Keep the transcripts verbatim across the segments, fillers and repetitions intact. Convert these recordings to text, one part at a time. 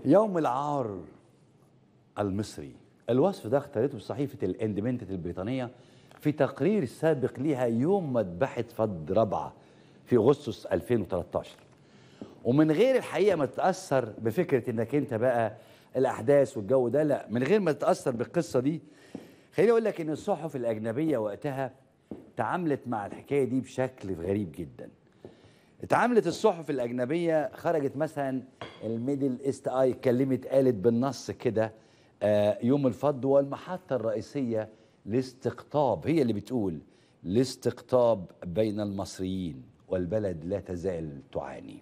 يوم العار المصري، الوصف ده اختارته صحيفة الاندبندنت البريطانية في تقرير سابق لها يوم مذبحة فض ربعة في أغسطس ألفين وثلاثة عشر. ومن غير الحقيقة ما تتأثر بفكرة انك انت بقى الأحداث والجو ده، لا، من غير ما تتأثر بالقصة دي، خليني أقول لك إن الصحف الأجنبية وقتها تعاملت مع الحكاية دي بشكل غريب جدا. اتعاملت الصحف الأجنبية، خرجت مثلا الميدل ايست اي اتكلمت قالت بالنص كده آه يوم الفض والمحطة الرئيسية لاستقطاب، هي اللي بتقول لاستقطاب بين المصريين والبلد لا تزال تعاني.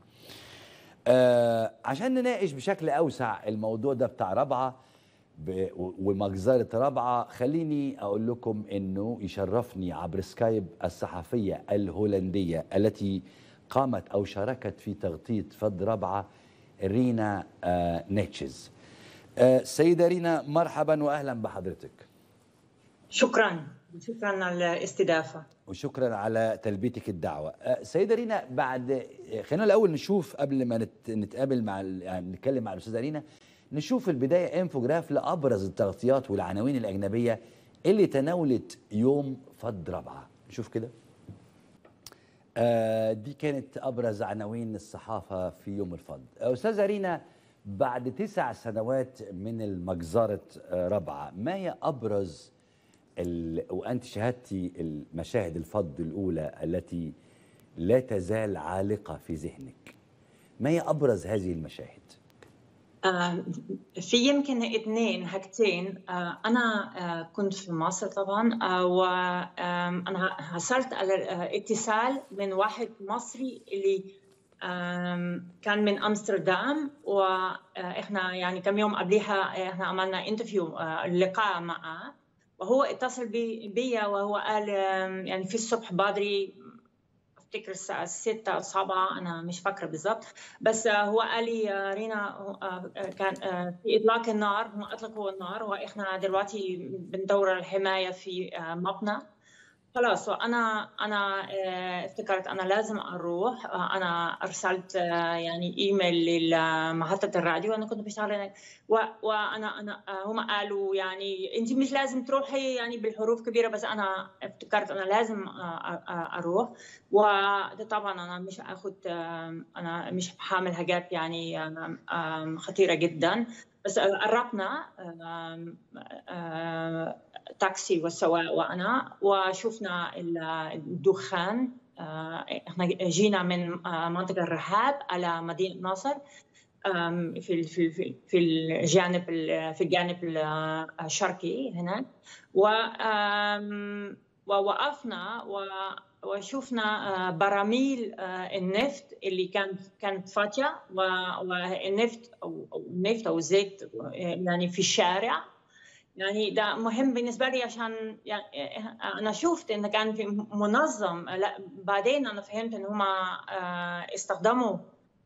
آه عشان نناقش بشكل أوسع الموضوع ده بتاع رابعة ومجزرة رابعة، خليني أقول لكم أنه يشرفني عبر سكايب الصحفية الهولندية التي قامت أو شاركت في تغطية فض رابعة، رينا آه نيتشز. آه سيدة رينا، مرحبا وأهلا بحضرتك. شكرا شكرا على الاستضافة وشكرا على تلبيتك الدعوة. آه سيدة رينا، بعد خلينا الأول نشوف قبل ما نت... نتقابل مع ال... يعني نتكلم مع الأستاذة رينا، نشوف في البداية انفوجراف لأبرز التغطيات والعناوين الأجنبية اللي تناولت يوم فض رابعة. نشوف كده. آه دي كانت أبرز عناوين الصحافة في يوم الفض. أستاذة رينا، بعد تسع سنوات من المجزرة آه رابعة، ما هي أبرز ال... وأنت شاهدتي المشاهد الفض الأولى التي لا تزال عالقة في ذهنك، ما هي أبرز هذه المشاهد؟ في يمكن اثنين حاجتين. أنا كنت في مصر طبعا، وأنا حصلت على اتصال من واحد مصري اللي كان من أمستردام، وإحنا يعني كم يوم قبلها إحنا عملنا انترفيو لقاء معه، وهو اتصل بي وهو قال يعني في الصبح بدري، افتكر الساعة ستة أو سبعة، أنا مش فاكرة بالضبط، بس هو قال لي رينا كان في إطلاق النار، هم أطلقوا النار وإحنا دلوقتي بندور الحماية في مبنى. خلاص، وأنا أنا افتكرت أنا لازم أروح. أنا أرسلت يعني إيميل لمحطة الراديو، أنا كنت بشتغل هناك، وأنا أنا هم قالوا يعني أنت مش لازم تروحي يعني بالحروف كبيرة، بس أنا افتكرت أنا لازم أروح. وطبعا أنا مش أخذ، أنا مش حامل حاجات يعني خطيرة جدا، بس قربنا تاكسي والسواق وأنا، وشفنا الدخان. احنا جينا من منطقة الرحاب على مدينة ناصر في في في الجانب في الجانب الشرقي هناك، ووقفنا وشفنا براميل النفط اللي كانت كانت فاتحة، والنفط او النفط او الزيت يعني في الشارع. يعني ده مهم بالنسبة لي، عشان يعني أنا شفت إن كان في منظم. لا، بعدين أنا فهمت إن هم استخدموا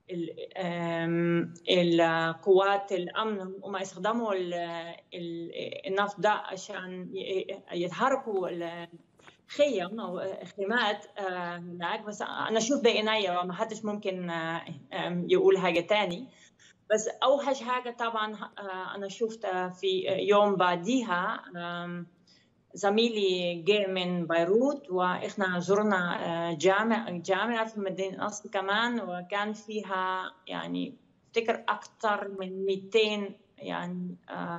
القوات الأمن، هم استخدموا النفط ده عشان يتحركوا الخيم أو خيمات هناك. بس أنا شوف بعناية، وما حدش ممكن يقول حاجة تاني. بس أوحش حاجة طبعا أنا شفت في يوم بعديها، زميلي جاء من بيروت، وإحنا زرنا جامع جامعة في مدينة نصر كمان، وكان فيها يعني افتكر أكثر من مئتين يعني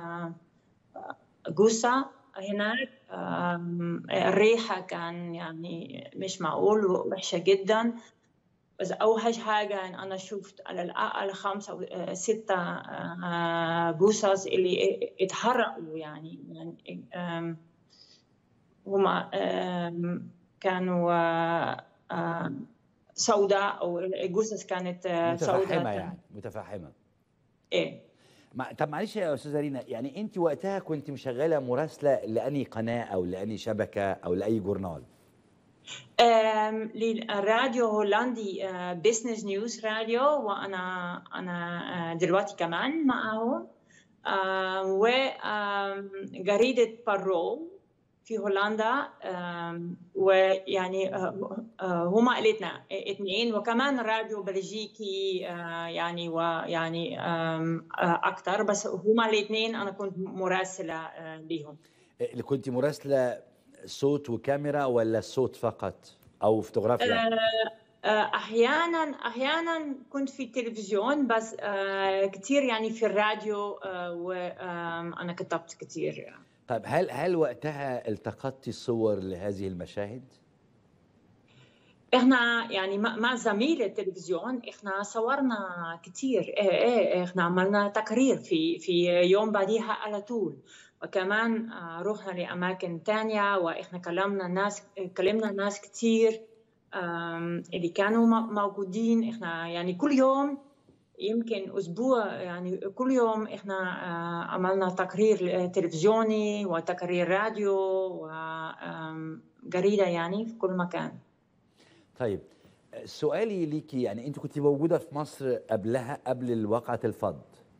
جثة هناك. الريحة كان يعني مش معقول ووحشة جدا. بس أوحش حاجة إن أنا شفت على الأقل خمسة أو ستة جثث اللي اتحرقوا، يعني, يعني هما كانوا سوداء، أو الجثث كانت سوداء متفحمة يعني متفحمة. إيه. طب معلش يا أستاذة رينا، يعني أنت وقتها كنت مشغلة مراسلة لأني قناة أو لأني شبكة أو لأي جورنال؟ للراديو هولندي، بيزنس نيوز راديو، وانا انا دلوقتي كمان معهم، وجريدة بارول في هولندا، ويعني هما قلتنا اثنين، وكمان راديو بلجيكي يعني ويعني اكثر، بس هما الاثنين انا كنت مراسله ليهم. اللي كنت مراسله صوت وكاميرا ولا صوت فقط او فوتوغرافيا؟ احيانا احيانا كنت في التلفزيون، بس كثير يعني في الراديو، وانا كتبت كثير يعني. طيب هل هل وقتها التقطتي صور لهذه المشاهد؟ احنا يعني مع زميل التلفزيون احنا صورنا كثير. ايه ايه احنا عملنا تقرير في في يوم بعديها على طول، وكمان رحنا لاماكن ثانيه، واحنا كلمنا ناس كلمنا ناس كثير اللي كانوا موجودين. احنا يعني كل يوم، يمكن اسبوع يعني كل يوم احنا عملنا تقرير تلفزيوني وتقرير راديو وجريده يعني في كل مكان. طيب سؤالي ليكي، يعني انت كنت موجوده في مصر قبلها، قبل وقعه الفض؟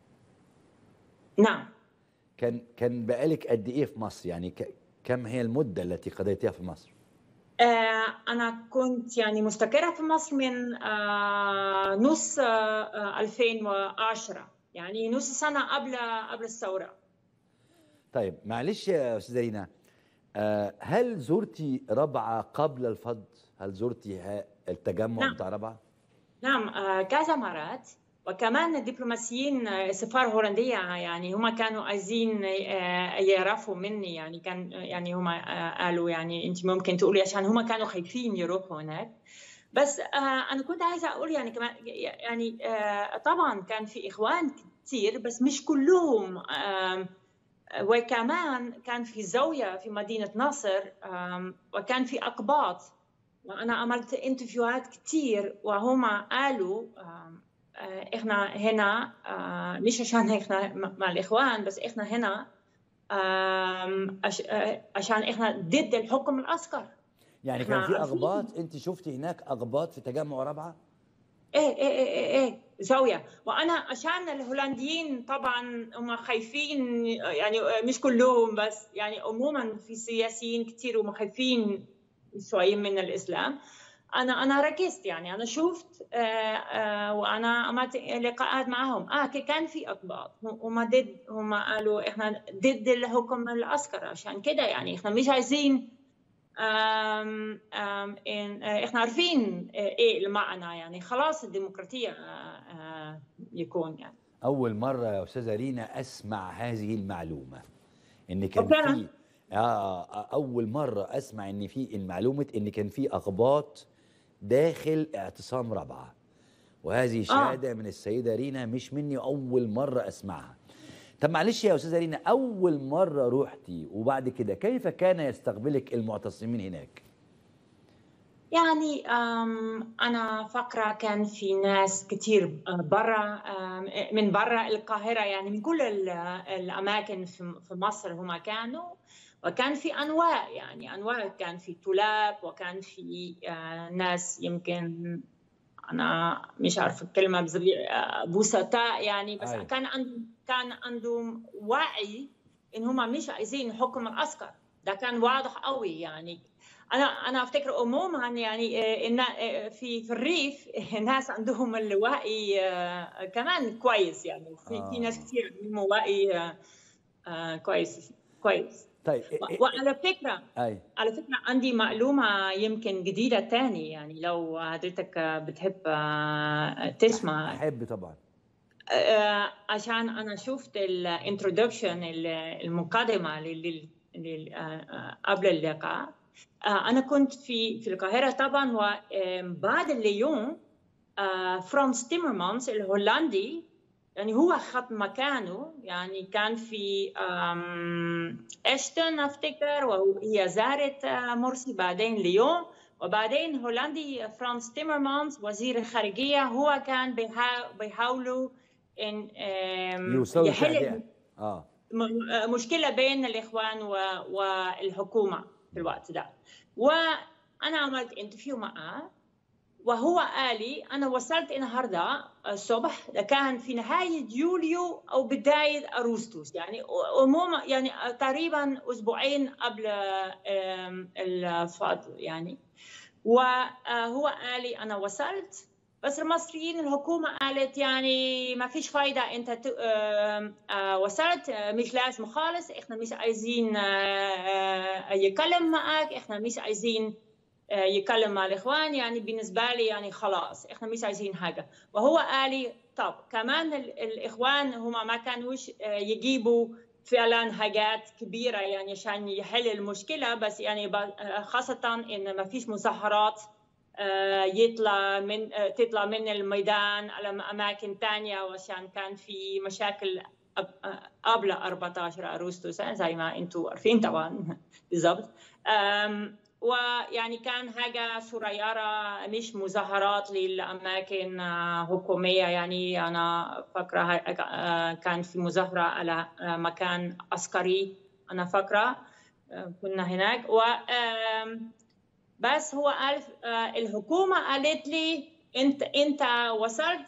نعم. كان كان بقالك قد ايه في مصر؟ يعني كم هي المده التي قضيتيها في مصر؟ آه انا كنت يعني مستقره في مصر من آه نص آه ألفين وعشرة، يعني نص سنه قبل قبل الثوره. طيب معلش يا استاذه رينا، آه هل زرتي ربعه قبل الفض؟ هل زرتي التجمع نعم. بتاع ربعه؟ نعم آه كذا مرات، وكمان الدبلوماسيين السفاره الهولنديه يعني هم كانوا عايزين يعرفوا مني، يعني كان يعني هم قالوا يعني انت ممكن تقولي، عشان هم كانوا خايفين يروحوا هناك. بس انا كنت عايزه اقول يعني كمان يعني طبعا كان في اخوان كثير بس مش كلهم، وكمان كان في زاويه في مدينه ناصر، وكان في اقباط، وانا عملت انترفيوهات كثير وهم قالوا احنا هنا مش عشان احنا مع الاخوان، بس احنا هنا عشان احنا ضد الحكم العسكري. يعني كان في اقباط؟ انت شفتي هناك اقباط في تجمع ربعه؟ ايه ايه ايه ايه زاويه، وانا عشان الهولنديين طبعا هم خايفين، يعني مش كلهم بس يعني عموما في سياسيين كثير هم خايفين شوي من الاسلام. انا انا ركزت يعني انا شفت آآ آآ وانا عملت لقاءات معهم. اه كان في اقباط هم ضد، هم قالوا احنا ضد الحكم العسكري، عشان كده يعني احنا مش عايزين آم آم إن احنا عارفين ايه المعنى، يعني خلاص الديمقراطيه يكون يعني. اول مره يا استاذه رينا اسمع هذه المعلومه، ان كان في آه اول مره اسمع ان في المعلومه ان كان في اقباط داخل اعتصام ربعه، وهذه شهاده آه. من السيده رينا، مش مني، اول مره اسمعها. طب معلش يا استاذه رينا، اول مره روحتي وبعد كده كيف كان يستقبلك المعتصمين هناك؟ يعني أنا فاكرة كان في ناس كتير برا، من برا القاهرة، يعني من كل الأماكن في مصر هم كانوا، وكان في أنواع يعني أنواع، كان في طلاب وكان في ناس يمكن أنا مش عارفة الكلمة بسطاء يعني، بس أي. كان عندهم كان عندهم وعي إن هم مش عايزين حكم العسكر، ده كان واضح قوي يعني. انا انا افتكر عموما يعني ان في في الريف الناس عندهم الوعي كمان كويس، يعني في آه. في ناس كثير عندهم وعي كويس كويس. طيب وعلى فكره أي. على فكره عندي معلومه يمكن جديده تاني، يعني لو حضرتك بتحب تسمع. احب طبعا. عشان انا شفت الانترودكشن المقدمه قبل اللقاء. أنا كنت في في القاهرة طبعا، وبعد اليوم فرانس تيمرمانز الهولندي يعني هو خد مكانه، يعني كان في أشتون أفتكر، وهي زارت مرسي بعدين ليون، وبعدين هولندي فرانس تيمرمانز وزير الخارجية هو كان بيحاولوا إن يحل آه. مشكلة بين الإخوان والحكومة في الوقت ده. وانا عملت انترفيو معاه، وهو قال لي أنا وصلت النهاردة الصبح، كان في نهاية يوليو أو بداية أغسطس، يعني عموما يعني تقريبا أسبوعين قبل الفضل يعني. وهو قال لي أنا وصلت، بس المصريين الحكومة قالت يعني ما فيش فايدة، أنت وصلت مش لازم خالص، إحنا مش عايزين يكلم معك، إحنا مش عايزين يكلم مع الإخوان، يعني بالنسبة لي يعني خلاص إحنا مش عايزين حاجة. وهو قال لي طب كمان الإخوان هم ما كانوش يجيبوا فعلا حاجات كبيرة يعني عشان يحل المشكلة، بس يعني خاصة إن ما فيش مظاهرات يطلع من تطلع من الميدان على أماكن تانية، وعشان كان في مشاكل قبل أربعة عشر أغسطس زي ما أنتم عارفين طبعا بالضبط. ويعني كان حاجة صغيرة، مش مظاهرات للأماكن حكومية. يعني أنا فاكرة كان في مظاهرة على مكان عسكري، أنا فاكرة كنا هناك. و بس هو قال الحكومة قالت لي أنت أنت وصلت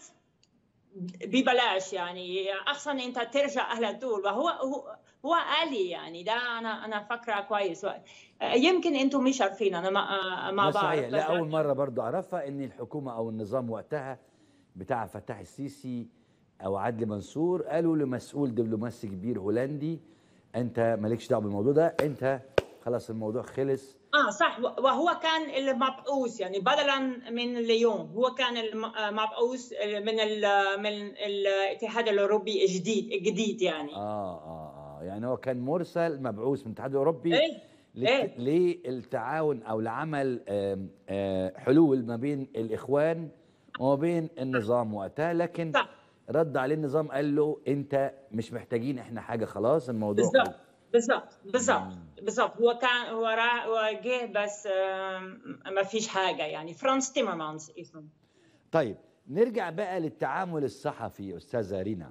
ببلاش، يعني أحسن أنت ترجع على طول. وهو هو هو قال لي يعني ده أنا أنا فاكرة كويس. يمكن أنتم مش عارفين، أنا ما ما بعرف. صحيح، لا أول مرة برضو أعرفها إن الحكومة أو النظام وقتها بتاع فتح السيسي أو عدلي منصور قالوا لمسؤول دبلوماسي كبير هولندي أنت مالكش دعوة بالموضوع ده، أنت خلاص الموضوع خلص. اه صح. وهو كان المبعوث يعني بدلا من اليوم، هو كان المبعوث من ال من الاتحاد الاوروبي الجديد الجديد يعني. اه اه اه يعني هو كان مرسل مبعوث من الاتحاد الاوروبي ايه للت... للتعاون او لعمل آم آم حلول ما بين الاخوان وما بين النظام وقتها، لكن صح. رد عليه النظام قال له انت مش محتاجين احنا حاجه، خلاص الموضوع بالظبط بالظبط بالظبط بالظبط. هو كان هو هو جه بس ما فيش حاجه يعني. فرانس تيمرمانز اسمه. طيب نرجع بقى للتعامل الصحفي. استاذه رينا،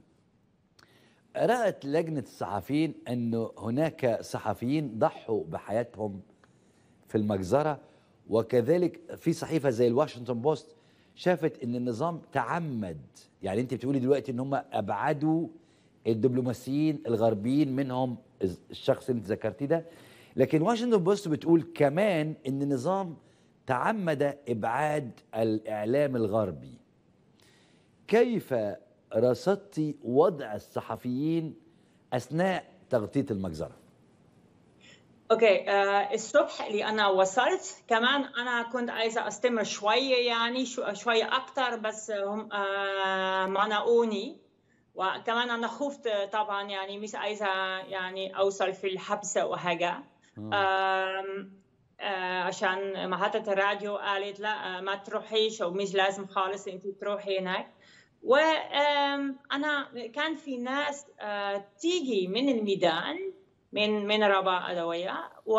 رأت لجنة الصحفيين أنه هناك صحفيين ضحوا بحياتهم في المجزرة، وكذلك في صحيفة زي الواشنطن بوست شافت أن النظام تعمد، يعني أنت بتقولي دلوقتي أن هم أبعدوا الدبلوماسيين الغربيين منهم الشخص اللي انت ذكرتيه ده، لكن واشنطن بوست بتقول كمان أن النظام تعمد إبعاد الإعلام الغربي. كيف رصدتي وضع الصحفيين أثناء تغطية المجزرة؟ اوكي. آه الصبح اللي انا وصلت كمان انا كنت عايزه استمر شويه يعني شويه اكثر، بس هم آه منعوني. وكمان انا خفت طبعا يعني مش عايزه يعني اوصل في الحبس او حاجه. آه آه عشان محطه الراديو قالت لا ما تروحيش او مش لازم خالص انت تروحي هناك. وانا كان في ناس آه تيجي من الميدان من من ربا أدوية، و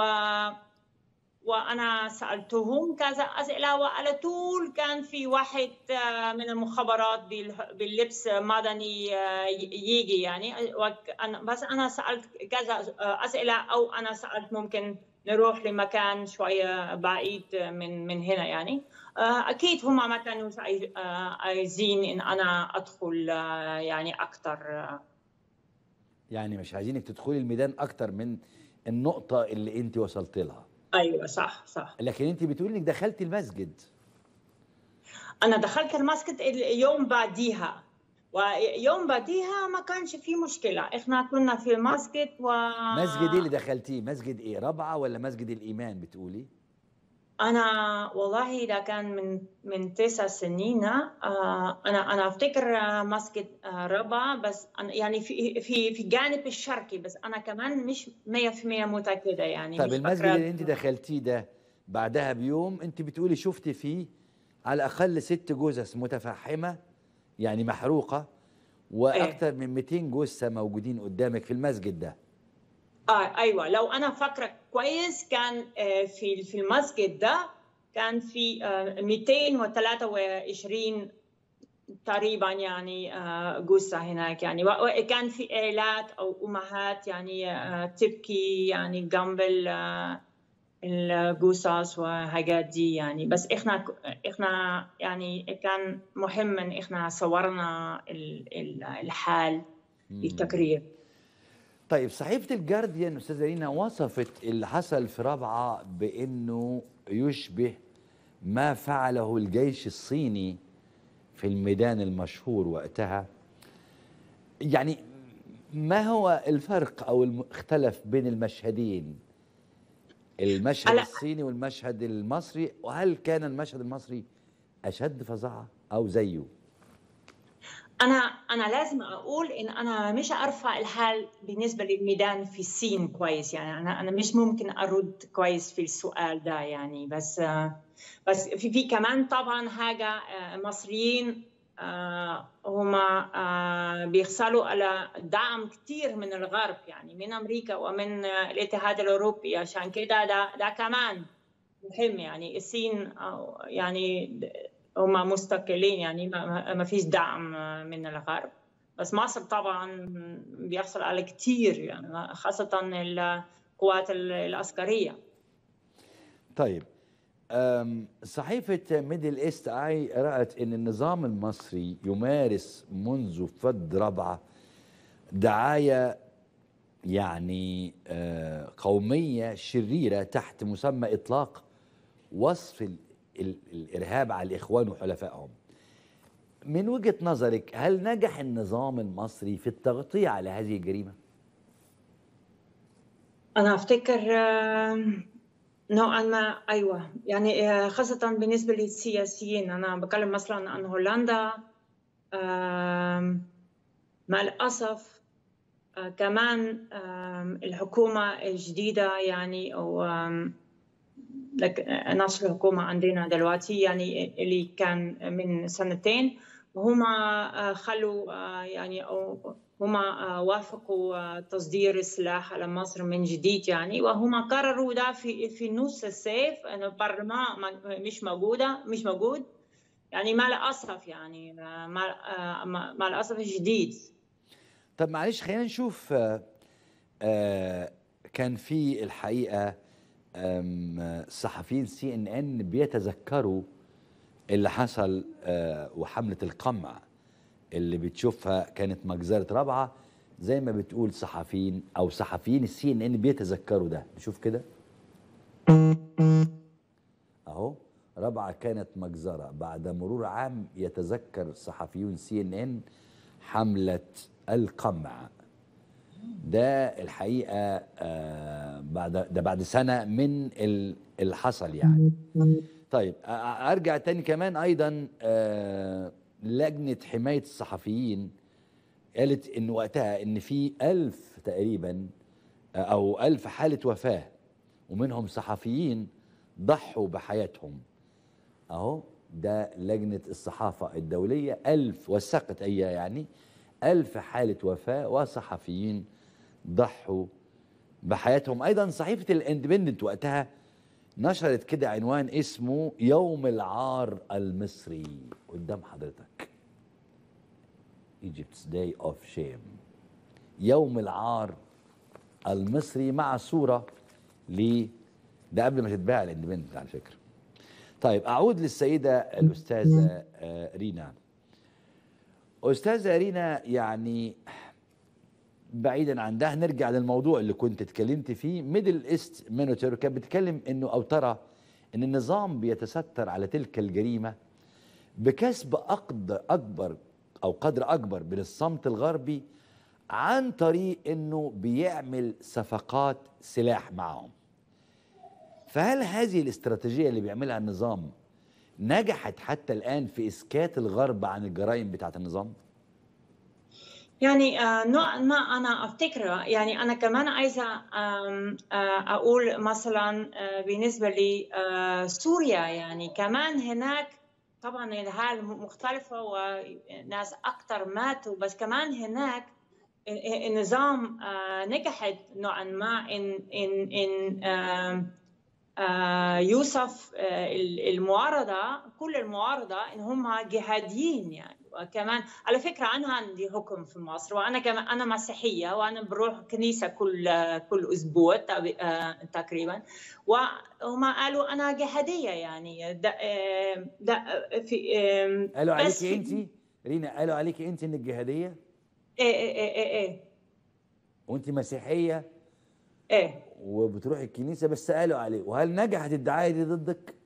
وأنا سألتهم كذا أسئلة، وعلى طول كان في واحد من المخابرات باللبس مدني يجي يعني. بس أنا سألت كذا أسئلة، أو أنا سألت ممكن نروح لمكان شوية بعيد من من هنا يعني. أكيد هم ما كانوا عايزين إن أنا أدخل يعني أكتر، يعني مش عايزينك تدخلي الميدان اكتر من النقطة اللي انت وصلت لها. ايوه صح صح. لكن انت بتقولي انك دخلتي المسجد. انا دخلت المسجد اليوم بعديها، ويوم بعديها ما كانش في مشكلة، احنا كنا في المسجد. و مسجد ايه اللي دخلتيه؟ مسجد ايه، رابعة ولا مسجد الإيمان بتقولي؟ أنا والله ده كان من من تسع سنين. أنا أنا أفتكر مسجد رابعة، بس يعني في في في الجانب الشرقي، بس أنا كمان مش مية في المية متأكدة يعني. طب مش المسجد فاكرة. اللي انت دخلتيه ده بعدها بيوم انت بتقولي شفتي فيه على الأقل ست جثث متفحمة يعني محروقة، وأكثر إيه؟ من مئتين جثة موجودين قدامك في المسجد ده. آه أيوة، لو أنا فاكرة كويس كان في في المسجد ده كان في مئتين وثلاثة وعشرين تقريبا يعني جثة هناك يعني. وكان في عائلات أو أمهات يعني تبكي يعني جنب القصص وحاجات دي يعني. بس احنا احنا يعني كان مهم ان احنا صورنا الحال في التقرير. طيب صحيفة الجارديان أستاذة رينا وصفت اللي حصل في رابعة بأنه يشبه ما فعله الجيش الصيني في الميدان المشهور وقتها. يعني ما هو الفرق أو الاختلف بين المشهدين، المشهد الصيني والمشهد المصري، وهل كان المشهد المصري أشد فظاعة أو زيه؟ أنا أنا لازم أقول إن أنا مش أرفع الحال بالنسبة للميدان في الصين كويس يعني. أنا أنا مش ممكن أرد كويس في السؤال ده يعني. بس بس في في كمان طبعا حاجة، المصريين هم بيحصلوا على دعم كتير من الغرب يعني، من أمريكا ومن الاتحاد الأوروبي. عشان كده ده ده كمان مهم يعني. الصين يعني هم مستقلين يعني، ما فيش دعم من الغرب. بس مصر طبعا بيحصل على كتير يعني، خاصة القوات العسكرية. طيب صحيفة ميدل إيست آي رأت أن النظام المصري يمارس منذ فض رابعة دعاية يعني قومية شريرة تحت مسمى إطلاق وصف ال ال الإرهاب على الإخوان وحلفائهم. من وجهة نظرك هل نجح النظام المصري في التغطية على هذه الجريمة؟ أنا أفتكر نوعا ما أيوة يعني، خاصة بالنسبة للسياسيين. أنا بتكلم مثلا عن هولندا. مع الأسف كمان الحكومة الجديدة يعني، أو نفس الحكومة عندنا دلوقتي يعني اللي كان من سنتين، هما خلوا يعني أو هما وافقوا تصدير السلاح على مصر من جديد يعني. وهما قرروا ده في في نص الصيف، أن البرلمان مش موجودة مش موجود يعني، مع الأسف يعني، مع مع الأسف الشديد. طب معلش خلينا نشوف. آآ آآ كان في الحقيقة صحفيين سي ان ان بيتذكروا اللي حصل وحملة القمع اللي بتشوفها كانت مجزرة رابعة، زي ما بتقول صحفيين او صحفيين السي ان ان بيتذكروا ده. نشوف كده اهو. رابعة كانت مجزرة، بعد مرور عام يتذكر صحفيون سي ان ان حملة القمع. ده الحقيقة آه بعد ده بعد سنة من اللي حصل يعني. طيب أرجع تاني كمان أيضا آه لجنة حماية الصحفيين قالت إن وقتها إن في ألف تقريبا أو ألف حالة وفاة، ومنهم صحفيين ضحوا بحياتهم. أهو ده لجنة الصحافة الدولية، ألف وثقت هي يعني ألف حالة وفاة وصحفيين ضحوا بحياتهم. أيضا صحيفة الاندبندنت وقتها نشرت كده عنوان اسمه يوم العار المصري قدام حضرتك، Egypt's Day of Shame، يوم العار المصري، مع صورة ل ده قبل ما تتباع الاندبندنت على فكرة. طيب أعود للسيدة الأستاذة رينا. أستاذة رينا، يعني بعيدا عن ده نرجع للموضوع اللي كنت اتكلمت فيه. ميدل ايست مونيتور كانت بتتكلم انه او ترى ان النظام بيتستر على تلك الجريمه بكسب أقدر اكبر او قدر اكبر من الصمت الغربي، عن طريق انه بيعمل صفقات سلاح معهم. فهل هذه الاستراتيجيه اللي بيعملها النظام نجحت حتى الان في اسكات الغرب عن الجرائم بتاعت النظام؟ يعني نوعا ما أنا أفتكر يعني. أنا كمان عايزة أقول مثلا بالنسبة لسوريا يعني، كمان هناك طبعا الحال مختلفة وناس أكثر ماتوا، بس كمان هناك النظام نجحت نوعا ما إن إن إن يوصف المعارضة، كل المعارضة إن هم جهاديين يعني. وكمان على فكرة أنا عندي حكم في مصر، وأنا كمان أنا مسيحية، وأنا بروح كنيسة كل كل أسبوع تقريبا، وهم قالوا أنا جهادية يعني ده ده في قالوا بس عليكي في انت رينا، قالوا عليكي انت انك جهاديه إيه إيه إيه إيه وانت مسيحيه إيه وبتروحي الكنيسه، بس قالوا عليه. وهل نجحت الدعايه دي ضدك؟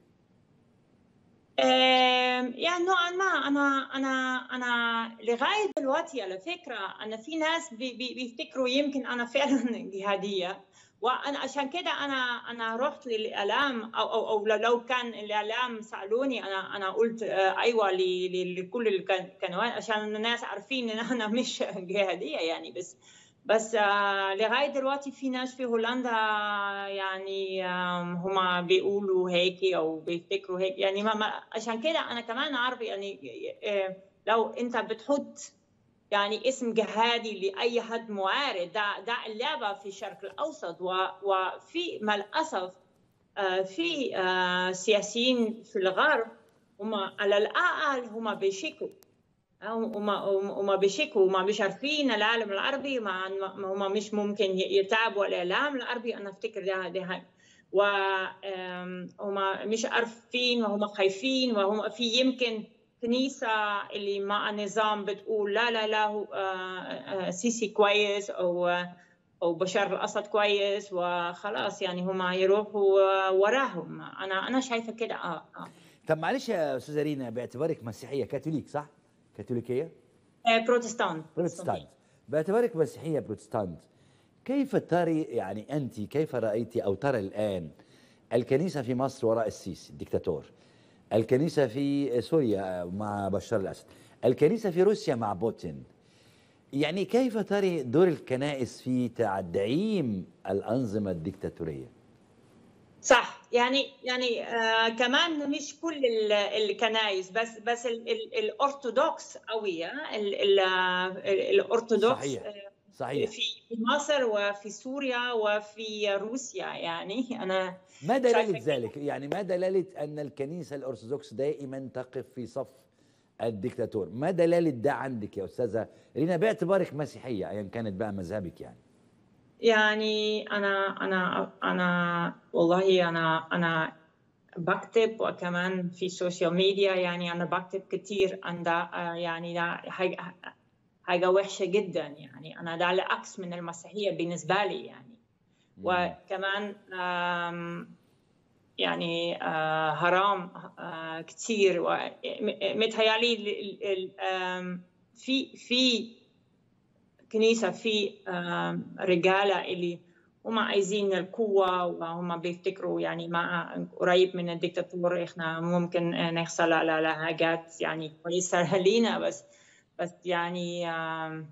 آم، يعني نوعا ما انا انا انا لغايه دلوقتي على فكره انا في ناس بي بي بيفتكروا يمكن انا فعلا جهاديه، وانا عشان كده انا انا رحت للاعلام، او او او لو كان الاعلام سالوني انا انا قلت آه، ايوه ل- ل- لكل القنوات عشان الناس عارفين ان انا مش جهاديه يعني. بس بس آه، لغايه دلوقتي في ناس في هولندا يعني آم، هما بيقولوا هيك او بيفتكروا هيك يعني ما ما عشان كده انا كمان عارف يعني آه، لو انت بتحط يعني اسم جهادي لاي حد معارض، ده ده اللعبه في الشرق الاوسط، و- وفي مع الاسف آه، في آه، سياسيين في الغرب هم على الاقل هم بيشكوا، وما وما بيشكوا وما مش عارفين العالم العربي، ما هم مش ممكن يتابعوا الاعلام العربي. انا افتكر ده ده هاي، وهم مش عارفين وهم خايفين، وهم في يمكن كنيسه اللي مع النظام بتقول لا لا لا هو سيسي كويس او او بشار الاسد كويس وخلاص، يعني هم يروحوا وراهم. انا انا شايفه كده. اه اه طب معلش يا استاذه رينا، باعتبارك مسيحيه كاثوليك صح؟ كاثوليكيه؟ بروتستانت بروتستانت. باعتبارك مسيحيه بروتستانت، كيف تري يعني انت كيف رايت او ترى الان الكنيسه في مصر وراء السيسي الدكتاتور، الكنيسه في سوريا مع بشار الاسد، الكنيسه في روسيا مع بوتين، يعني كيف تري دور الكنائس في تعدعيم الانظمه الدكتاتوريه؟ صح. يعني يعني آه كمان مش كل ال- الكنائس، بس بس ال- ال- الأرثوذكس قوية، ال- ال- ال- الأرثوذكس صحيح آه، صحيح. في في مصر وفي سوريا وفي روسيا، يعني أنا ما دلالة شايفة كده. ذلك؟ يعني ما دلالة أن الكنيسة الأرثوذكس دائما تقف في صف الدكتاتور؟ ما دلالة ده عندك يا أستاذة رينا باعتبارك مسيحية أيا كانت بقى مذهبك يعني؟ يعني أنا أنا أنا والله أنا أنا بكتب، وكمان في السوشيال ميديا يعني أنا بكتب كتير عن ده. آه، يعني ده حاجة حاجة وحشة جدا، يعني أنا ده العكس من المسيحية بالنسبة لي يعني. مم. وكمان آم، يعني آه، حرام آه، كتير، ومتهيألي ال- ال- آم، في في كنيسة في آم، رجالة اللي هم عايزين القوة، وهم بيفتكروا يعني مع قريب من الدكتاتور احنا ممكن نحصل على على حاجات يعني كويسة لينا. بس بس يعني آم،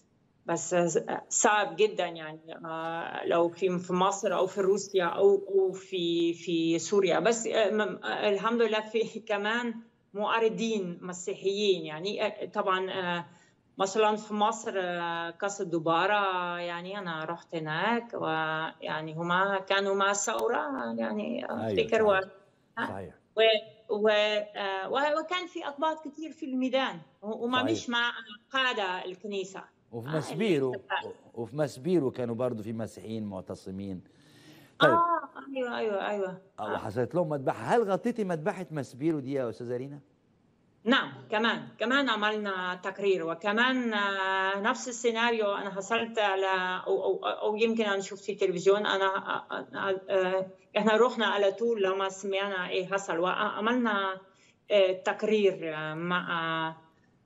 بس صعب جدا يعني آه، لو في في مصر او في روسيا او او في في سوريا. بس آه، م- آه، الحمد لله في كمان معارضين مسيحيين يعني. آه، طبعا آه، مثلا في مصر آه، قصر دبارة، يعني انا رحت هناك، ويعني هما كانوا مع الثورة يعني أيوه افتكر. و صحيح صحيح و و آه، وكان في اقباط كثير في الميدان، وما صحيح. مش مع قادة الكنيسة. وفي آه، اللي مسبيرو وفي مسبيرو كانوا برضو في مسيحيين معتصمين. طيب، اه ايوه ايوه ايوه أو آه. حصلت لهم مذبحة، هل غطيتي مذبحة مسبيرو دي يا أستاذة رينا؟ نعم، كمان كمان عملنا تقرير، وكمان آه، نفس السيناريو انا حصلت على او او, أو يمكن انا شفت في التلفزيون. انا آه، آه، آه، احنا رحنا على طول لما سمعنا ايه حصل، وعملنا آه، تقرير آه، مع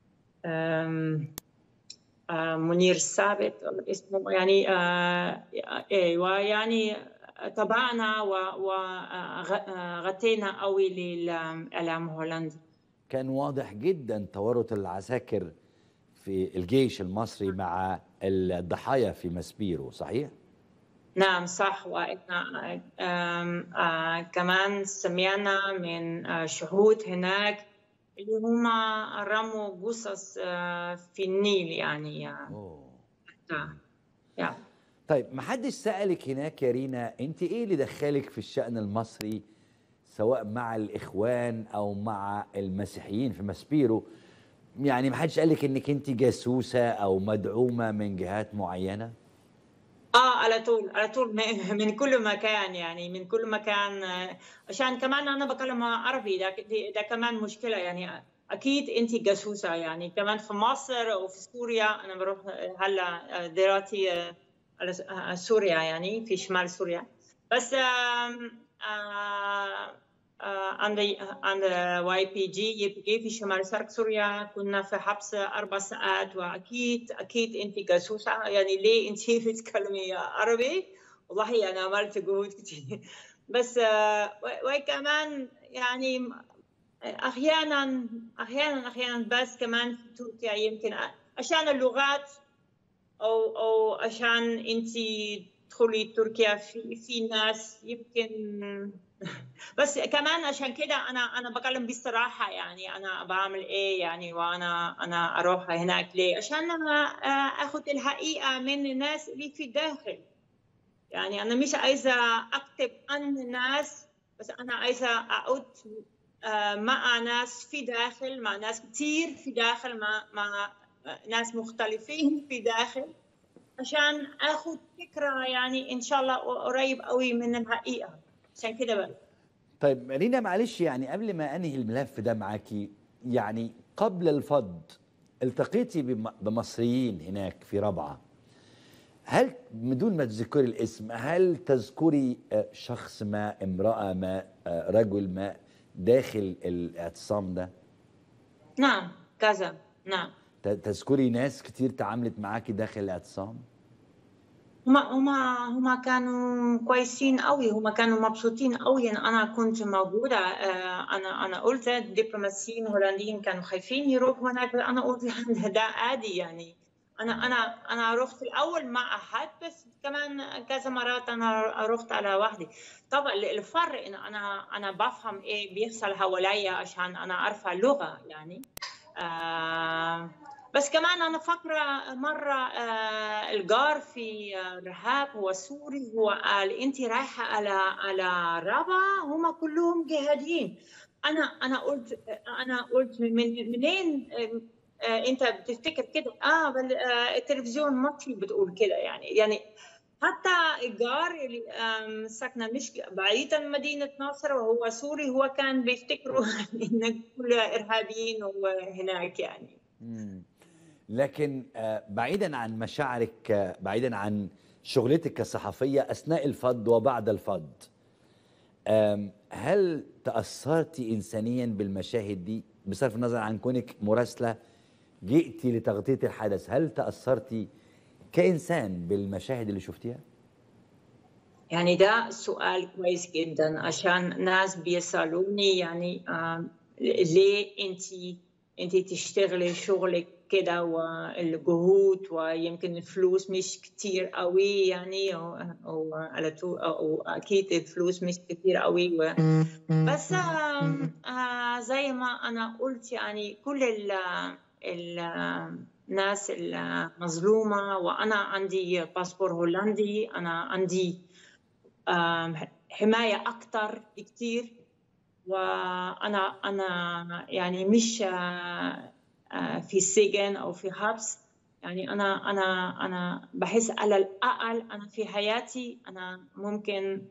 آم، آه، منير الثابت ولا اسمه يعني آه، ايوه يعني تابعنا وغطينا قوي للاعلام الهولندي. كان واضح جدا تورط العساكر في الجيش المصري مع الضحايا في مسبيرو، صحيح؟ نعم صح. وإحنا آم، آه، كمان سمعنا من آه، شهود هناك اللي هم رموا جثث آه، في النيل يعني يعني أوه. آه، يعني. طيب، ما حدش سألك هناك يا رينا انت ايه اللي دخلك في الشأن المصري، سواء مع الإخوان أو مع المسيحيين في مسبيرو؟ يعني ما حدش قال لك انك انت جاسوسه او مدعومه من جهات معينه؟ اه على طول على طول من من كل مكان، يعني من كل مكان. آه، عشان كمان انا بكلم عربي، ده ده كمان مشكله يعني. اكيد انت جاسوسه يعني، كمان في مصر وفي سوريا. انا بروح هلا دلوقتي آه، على س- آه، سوريا، يعني في شمال سوريا. بس آم، آه، آه، عند عند واي بي جي يبقى في شمال شرق سوريا، كنا في حبس اربع ساعات. واكيد اكيد انت جاسوسه يعني. ليه انت بتتكلمي عربي؟ والله انا عملت جهود كثير. بس آه، و- وكمان يعني احيانا احيانا احيانا بس كمان في تركيا يمكن عشان اللغات، او او عشان انت تدخلي تركيا في في ناس يمكن. بس كمان عشان كده انا انا بكلم بصراحه يعني، انا بعمل ايه يعني، وانا انا اروح هناك ليه؟ عشان انا آه، اخذ الحقيقه من الناس اللي في الداخل. يعني انا مش عايزه اكتب عن الناس، بس انا عايزه اقعد آه، مع ناس في داخل، مع ناس كتير في داخل، مع مع ناس مختلفين في داخل، عشان اخذ فكره يعني ان شاء الله قريب قوي من الحقيقه. عشان كده بقى. طيب مارينا، معلش يعني قبل ما انهي الملف ده معاكي، يعني قبل الفض التقيتي بم- بمصريين هناك في رابعه، هل بدون ما تذكري الاسم هل تذكري آه، شخص ما، امراه ما، آه، رجل ما داخل الاعتصام ده؟ نعم كذا. نعم. ت- تذكري ناس كتير تعاملت معاكي داخل الاعتصام؟ هما هما هما كانوا كويسين قوي، هما كانوا مبسوطين قوي ان انا كنت موجوده. آه، انا انا قلت الدبلوماسيين الهولنديين كانوا خايفين يروحوا هناك، بس انا قلت ده عادي يعني. انا انا انا رحت الاول مع احد، بس كمان كذا مرات انا رحت على وحدي. طبعا الفرق ان انا انا بفهم ايه بيحصل حواليا عشان انا عارفه اللغه يعني. آه، بس كمان أنا فاكرة مرة آه، الجار في آه، رحاب هو سوري، هو قال أنت رايحة على على رابعة هم كلهم جهاديين. أنا أنا قلت أنا قلت من منين آه، آه، أنت بتفتكر كده؟ آه بل آه، التلفزيون المصري بتقول كده يعني يعني. حتى الجار اللي آم، ساكنة مش بعيدا من مدينة ناصر وهو سوري، هو كان بيفتكروا إن كل إرهابيين وهناك يعني. مم. لكن آه، بعيدا عن مشاعرك، آه، بعيدا عن شغلتك كصحفية أثناء الفض وبعد الفض، آم، هل تأثرتي إنسانيا بالمشاهد دي بصرف النظر عن كونك مراسلة جئتي لتغطية الحدث؟ هل تأثرتي كإنسان بالمشاهد اللي شفتيها؟ يعني ده سؤال كويس جدا، عشان ناس بيسألوني يعني آم، ليه انت انت تشتغلي شغلك كده، والجهود ويمكن الفلوس مش كتير قوي يعني، او, أو على طول أو, أو اكيد الفلوس مش كتير قوي و... بس آم، آه زي ما انا قلت يعني كل ال ال الناس المظلومة، وأنا عندي باسبور هولندي، أنا عندي آم، حماية أكتر بكتير. وأنا أنا يعني مش آه، آه، في سجن أو في حبس. يعني أنا أنا أنا بحس على الأقل أنا في حياتي أنا ممكن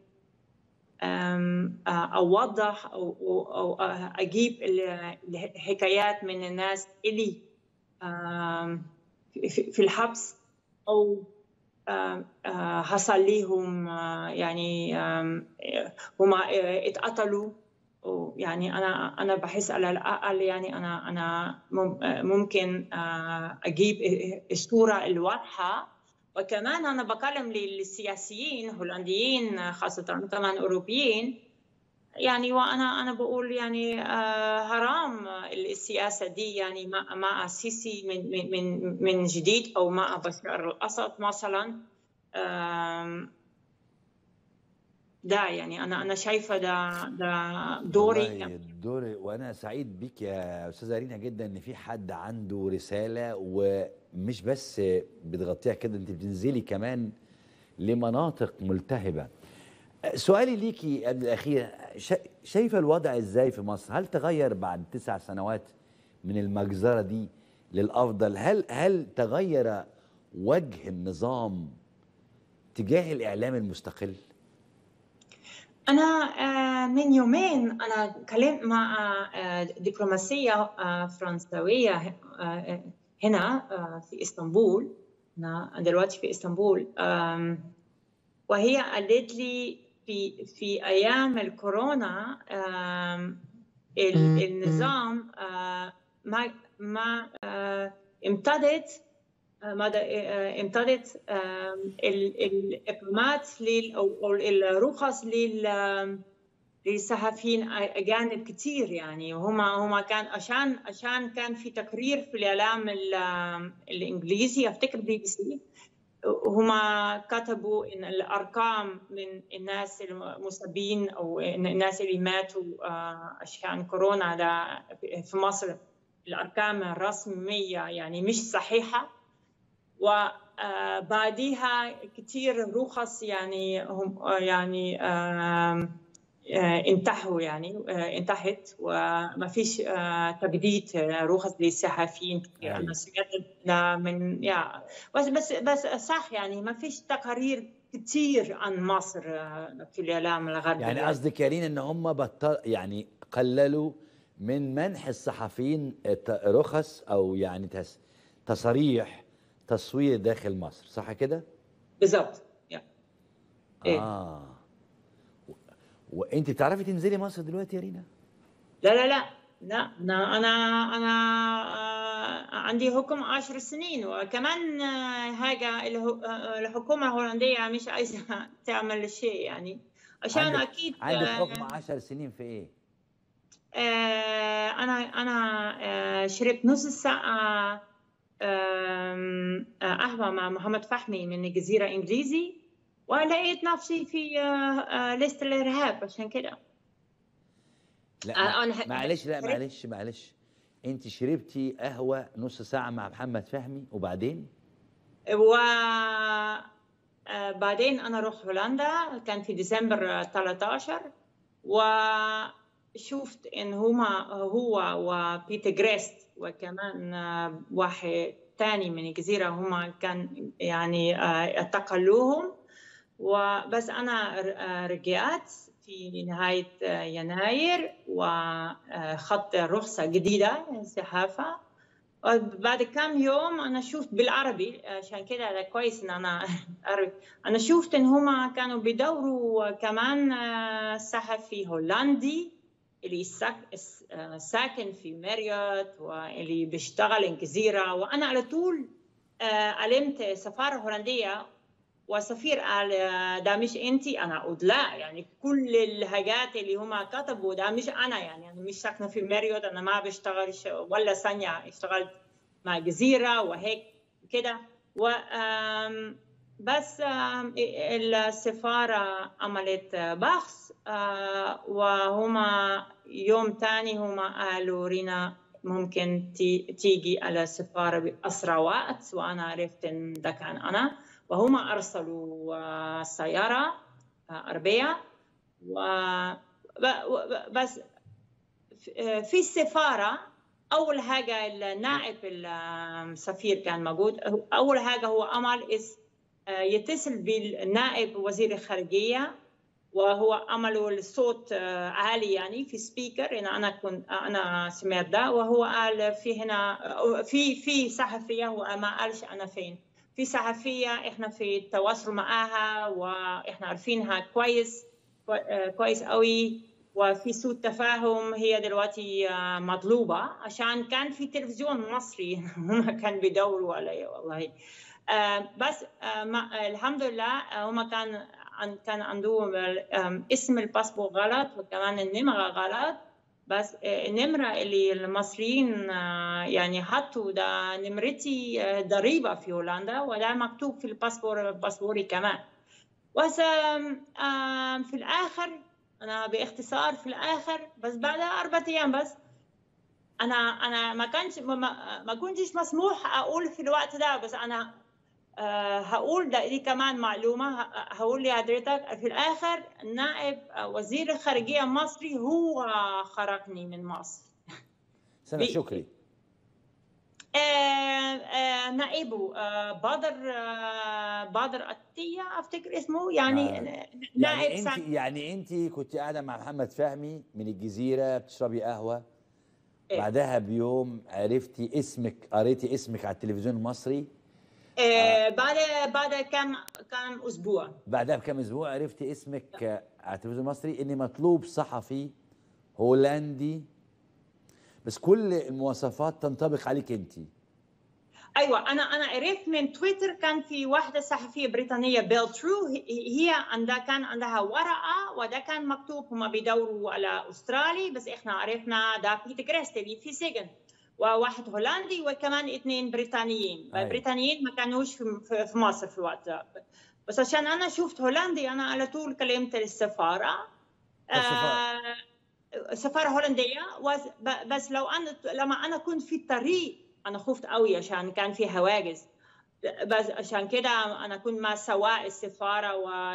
آم، آه، أوضح أو أو أو أجيب الحكايات من الناس اللي آم، في في الحبس، أو آه، آه، حصل ليهم آه، يعني آم، آه، هم آه، اتقتلوا. يعني انا انا بحس على الاقل يعني انا انا مم- آه، ممكن آه، اجيب الصوره الواضحه. وكمان انا بكلم للسياسيين الهولنديين خاصه كمان اوروبيين يعني. وانا انا بقول يعني آه، حرام السياسه دي يعني مع مع السيسي من من من من جديد، او مع بشار الاسد مثلا. آم، ده يعني انا انا شايفه ده ده دوري والله كمان. الدور، وانا سعيد بيك يا استاذه رينا جدا ان في حد عنده رساله، ومش بس بتغطيها كده، انت بتنزلي كمان لمناطق ملتهبه. سؤالي ليكي قبل الاخير، شا- شايفه الوضع ازاي في مصر؟ هل تغير بعد تسع سنوات من المجزرة دي للأفضل؟ هل هل تغير وجه النظام تجاه الإعلام المستقل؟ أنا آه، من يومين أنا كلمت مع آه، دبلوماسية آه، فرنسوية آه، هنا آه، في إسطنبول. أنا دلوقتي في إسطنبول، آم، وهي قالت لي في في أيام الكورونا آم، ال- النظام آه، ما ما آه، امتدت آه، ماذا آه، امتدت آم، ال- الإقامات لل- أو أو الرخص لل آم، للصحفيين أجانب كتير، يعني وهم هم كان عشان عشان كان في تقرير في الإعلام ال- آم، الإنجليزي، أفتكر بي بي سي، هما كتبوا إن الأرقام من الناس المصابين أو الناس اللي ماتوا آه، عشان كورونا ده في مصر، الأرقام الرسمية يعني مش صحيحة. وبعديها كتير رخص يعني هم يعني آم، آه، انتهوا، يعني آه، انتهت، وما فيش آه، تجديد آه، رخص للصحفيين كتير. انا أيوة. سمعت ده من يا بس بس بس صح، يعني ما فيش تقارير كتير عن مصر آه، في الاعلام الغربي يعني يعني. قصدك يا رينا ان هم بطل يعني قللوا من منح الصحفيين ت- رخص او يعني تس تصاريح تصوير داخل مصر، صح كده؟ بالضبط. يا. ايه. اه. و- وانت بتعرفي تنزلي مصر دلوقتي يا رينا؟ لا لا لا لا، انا انا انا آه، عندي حكم عشر سنين، وكمان آه، حاجه اله- آه، الحكومه الهولنديه مش عايزه تعمل شيء، يعني عشان عندك اكيد عندك حكم آه، عشر سنين في ايه؟ آه، انا انا آه، شربت نص ساعه آم، آه، قهوه مع محمد فحمي من الجزيره انجليزي، ولقيت نفسي في آه، آه، ليست الارهاب، عشان كده لا ما آه، انا معلش، لا شربت. معلش معلش، انت شربتي قهوة نص ساعة مع محمد فهمي وبعدين؟ وبعدين أنا رحت هولندا، كان في ديسمبر ثلاثة عشر، وشفت إن هما هو وبيتر جريست وكمان واحد تاني من الجزيرة هما كان يعني اعتقلوهم. وبس أنا رجعت في نهاية يناير وخدت رخصة جديدة للصحافة. بعد كم يوم انا شفت بالعربي، عشان كده ده كويس ان انا اعرف. انا شفت ان هما كانوا بيدوروا كمان صحفي هولندي اللي ساكن في ماريوت واللي بيشتغل الجزيره، وانا على طول علمت سفاره هولنديه، وسفير قال ده مش انتي. انا قلت لا، يعني كل الحاجات اللي هما كتبوا ده مش انا، يعني انا مش ساكنه في ماريوت، انا ما بشتغل ولا ثانيه اشتغلت مع جزيره وهيك كده. و بس السفاره عملت بحث، وهما يوم تاني هما قالوا رينا ممكن تيجي على السفاره باسرع وقت، وانا عرفت ان ده كان انا. وهم أرسلوا سيارة عربية، بس في السفارة أول حاجة النائب السفير كان موجود. أول حاجة هو عمل يتصل بالنائب وزير الخارجية، وهو عملوا الصوت عالي يعني في سبيكر، إن أنا كنت أنا سمعت ده، وهو قال في هنا في في صحفية، وما قالش أنا فين. في صحفية إحنا في التواصل معها وإحنا عارفينها كويس كويس قوي، وفي سوء تفاهم، هي دلوقتي مطلوبة عشان كان في تلفزيون مصري هم كان بيدوروا عليه والله. بس الحمد لله هم كان كان عندهم اسم الباسبور غلط وكمان النمرة غلط، بس النمرة اللي المصريين يعني حطوا ده نمرتي ضريبة في هولندا، وده مكتوب في الباسبور باسبوري كمان. بس في الآخر أنا باختصار في الآخر بس بعد أربعة أيام بس أنا أنا ما كانش ما, ما كنتش مسموح أقول في الوقت ده، بس أنا أه هقول ده دي كمان معلومة هقول لحضرتك. في الآخر نائب وزير الخارجية المصري هو خرجني من مصر. سنة شكري آه، آه، نائبه آه، بدر آه، بدر عطية افتكر اسمه، يعني مع نائب يعني انت سامي. يعني انت كنت قاعده مع محمد فهمي من الجزيره بتشربي قهوه، إيه. بعدها بيوم عرفتي اسمك، قريتي اسمك على التلفزيون المصري. آه آه، بعد بعد كم كم اسبوع. بعدها بكم اسبوع عرفتي اسمك آه، على التلفزيون المصري ان مطلوب صحفي هولندي، بس كل المواصفات تنطبق عليك انت. ايوه، انا انا عرفت من تويتر، كان في واحده صحفيه بريطانيه بيل ترو، هي عندها كان عندها ورقه وده كان مكتوب هم بيدوروا على استرالي، بس احنا عرفنا ده بيتر كريستلي في سجن، وواحد هولندي وكمان اثنين بريطانيين. ايوه البريطانيين ما كانوش في في مصر في الوقت ده، بس عشان انا شفت هولندي انا على طول كلمت السفاره. فالسفاره. آه، سفاره هولنديه. بس لو انا لما انا كنت في الطريق انا خفت قوي عشان كان في هواجس، بس عشان كده انا كنت مع سواق السفاره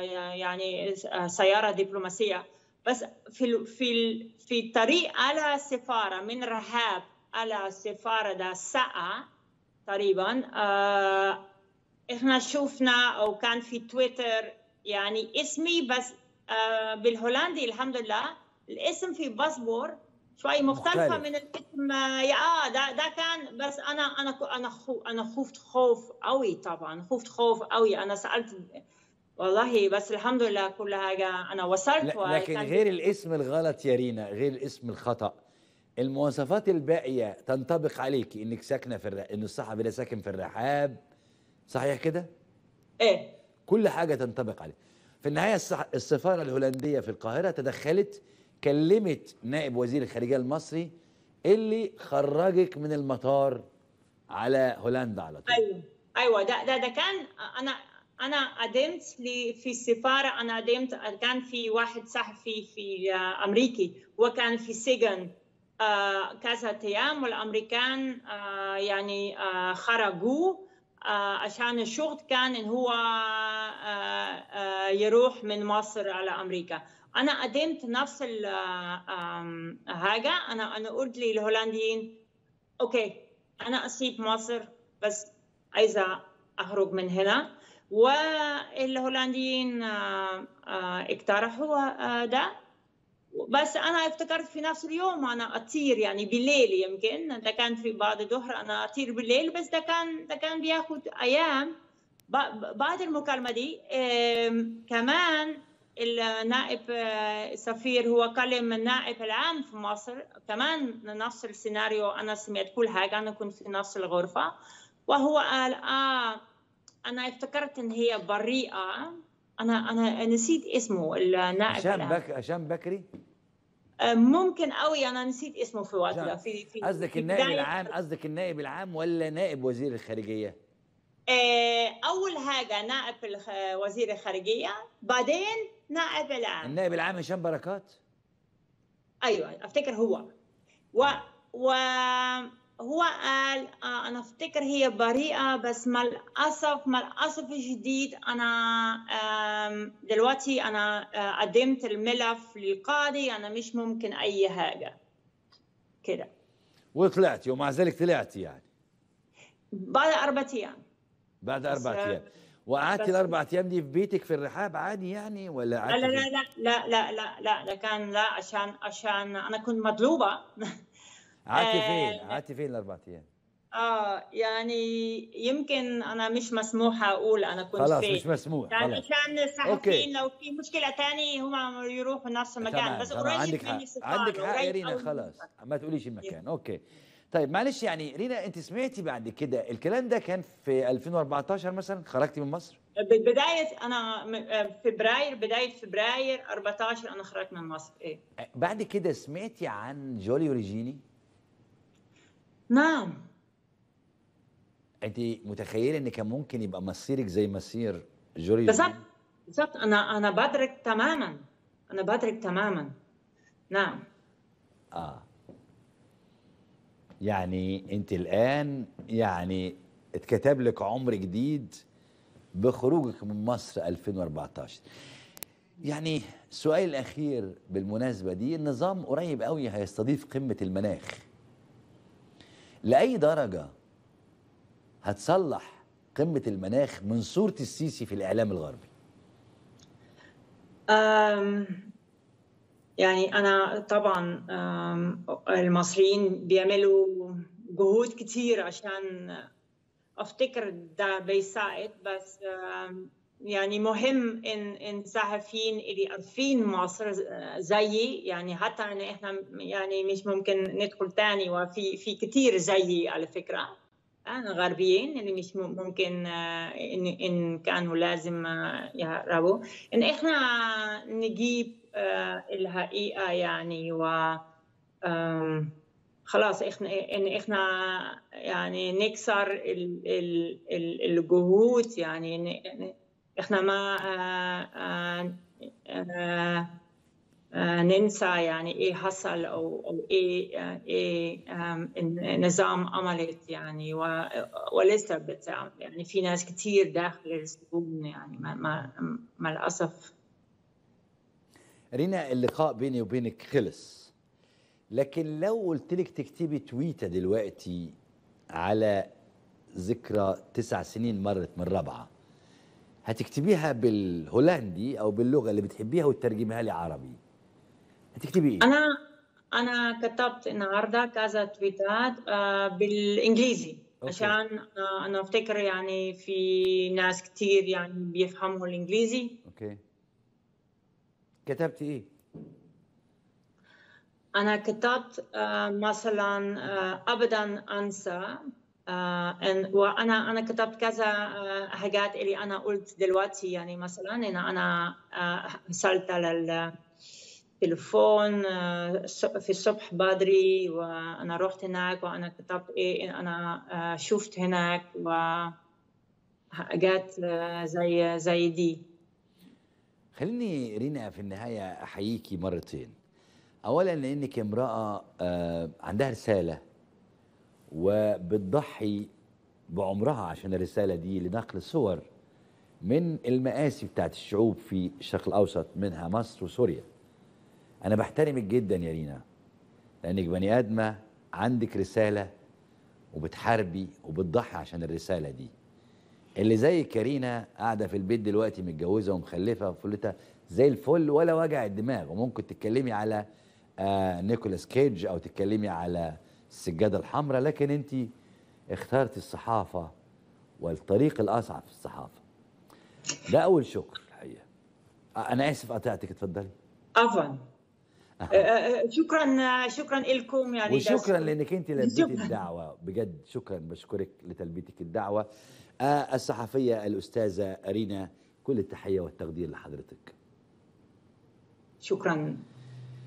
ويعني سياره دبلوماسيه. بس في في في الطريق على السفاره من رهاب على السفاره ده ساعه تقريبا. آه، احنا شفنا او كان في تويتر يعني اسمي، بس آه بالهولندي الحمد لله الاسم في باسبور شوي مختلفة مختلف. من الاسم. يا اه ده ده كان، بس انا انا انا خو انا خفت خوف قوي، طبعا خفت خوف قوي. انا سألت والله، بس الحمد لله كل حاجة انا وصلت لا لكن وكان غير بياخد. الاسم الغلط يا رينا، غير الاسم الخطأ، المواصفات الباقية تنطبق عليك انك ساكنة في الرحاب، ان الصحفي ده ساكن في الرحاب، صحيح كده؟ ايه. كل حاجة تنطبق عليه. في النهاية الصح... السفارة الهولندية في القاهرة تدخلت، كلمت نائب وزير الخارجية المصري اللي خرجك من المطار على هولندا على طول. ايوه ايوه، ده ده ده كان. انا انا قدمت لي في السفاره، انا قدمت، كان في واحد صحفي في آه، امريكي وكان في سجن آه، كذا ايام، والامريكان آه، يعني آه، خرجوه آه، عشان الشغل كان ان هو آه، آه، يروح من مصر على امريكا. انا قدمت نفس الحاجه. انا انا قلت للهولنديين اوكي انا اسيب مصر، بس عايزه اخرج من هنا. والهولنديين آه، آه، اقترحوا آه، ده. بس انا افتكرت في نفس اليوم انا اطير، يعني بالليل، يمكن ده كان في بعد الظهر انا اطير بالليل، بس ده كان ده كان بياخد ايام. بعد المكالمه دي كمان النائب السفير هو كلم النائب العام في مصر، كمان نفس السيناريو، انا سمعت كل حاجه، انا كنت في نفس الغرفه، وهو قال اه انا افتكرت ان هي بريئه. انا انا نسيت اسمه النائب هشام العام. بك هشام بكري. ممكن قوي انا نسيت اسمه في الوقت هشام، ده، في في قصدك في النائب بدايه. العام، قصدك النائب العام ولا نائب وزير الخارجية؟ اول حاجه نائب وزير الخارجيه، بعدين نائب العام. النائب العام هشام بركات. ايوه افتكر هو. و اه وهو قال آه انا افتكر هي بريئه، بس مع الاسف مع الاسف الشديد انا آم، دلوقتي انا آه، قدمت الملف للقاضي، انا مش ممكن اي حاجه كده. وطلعتي، ومع ذلك طلعتي يعني بعد اربع ايام. بعد بس أربع آه، أيام. وقعدتي بس الأربع أيام دي في بيتك في الرحاب عادي يعني، ولا لا لا قعدتي فين؟ لا لا لا لا لا ده كان لا، عشان عشان انا كنت مطلوبه. قعدتي فين؟ آه, قعدتي فين الأربع أيام؟ اه يعني يمكن انا مش مسموح اقول انا كنت خلاص فين، مش مسموح، عشان خلاص. عشان أوكي الصحفيين لو في مشكله تاني هم يروحوا نفس المكان، تمام بس تمام، قريب عندك من حق، عندك السفاره، حق يا قريب رينا، قوي من خلاص السفاره. ما تقوليش المكان. أوكي طيب معلش، يعني رينا أنت سمعتي بعد كده الكلام ده كان في ألفين وأربعتاشر مثلا خرجتي من مصر؟ بدايه انا فبراير، بدايه فبراير أربعتاشر انا خرجت من مصر. ايه بعد كده سمعتي عن جولي وريجيني؟ نعم. أنت متخيلة إن كان ممكن يبقى مصيرك زي مصير جولي بالضبط وريجيني؟ بالضبط، انا انا بدرك تماما، انا بدرك تماما. نعم. آه يعني انت الان يعني اتكتب لك عمر جديد بخروجك من مصر ألفين وأربعتاشر. يعني السؤال الاخير بالمناسبه دي، النظام قريب قوي هيستضيف قمه المناخ، لاي درجه هتصلح قمة المناخ من صورة السيسي في الإعلام الغربي؟ أم يعني أنا طبعا المصريين بيعملوا جهود كتير عشان أفتكر ده بيساعد، بس يعني مهم إن إن الصحفيين اللي عارفين مصر زيي، يعني حتى إن إحنا يعني مش ممكن ندخل تاني، وفي في كتير زيي على فكرة أنا غربيين اللي مش ممكن إن إن كانوا لازم يهربوا، إن إحنا نجيب الحقيقة يعني، و خلاص إحنا إن إحنا يعني نكسر ال ال ال الجهود، يعني إحنا ما آآ آآ ننسى يعني إيه حصل أو أو إيه إيه النظام عملت يعني، ولسه بتعمل يعني. في ناس كتير داخل السجون يعني مع مع الأسف. رينا، اللقاء بيني وبينك خلص، لكن لو قلت لك تكتبي تويته دلوقتي على ذكرى تسع سنين مرت من رابعه، هتكتبيها بالهولندي او باللغه اللي بتحبيها وتترجميها لي عربي، هتكتبي ايه؟ انا انا كتبت النهارده كذا تويتات بالانجليزي. أوكي. عشان انا افتكر يعني في ناس كتير يعني بيفهموا الانجليزي. اوكي، كتبتي ايه؟ انا كتبت مثلا ابدا انسى، وانا انا كتبت كذا حاجات اللي انا قلت دلوقتي، يعني مثلا ان انا وصلت على التليفون في الصبح بدري وانا رحت هناك، وانا كتبت ايه انا شفت هناك، وحاجات زي زي دي. خليني رينا في النهايه احييكي مرتين. اولا لانك امراه عندها رساله وبتضحي بعمرها عشان الرساله دي لنقل صور من المآسي بتاعت الشعوب في الشرق الاوسط، منها مصر وسوريا. انا بحترمك جدا يا رينا، لانك بني ادمه عندك رساله وبتحاربي وبتضحي عشان الرساله دي. اللي زي كارينا قاعده في البيت دلوقتي متجوزه ومخلفه وفلتها زي الفل ولا وجع الدماغ، وممكن تتكلمي على آه نيكولاس كيج او تتكلمي على السجاده الحمراء، لكن انت اخترتي الصحافه والطريق الاصعب في الصحافه. ده اول شكر الحقيقه. آه انا اسف قطعتك، اتفضلي. عفوا. أه. شكرا شكرا لكم يعني، وشكرا لانك انت لبيتي الدعوه بجد. شكرا، بشكرك لتلبيتك الدعوه. آه الصحفيه الاستاذه رينا، كل التحيه والتقدير لحضرتك. شكرا.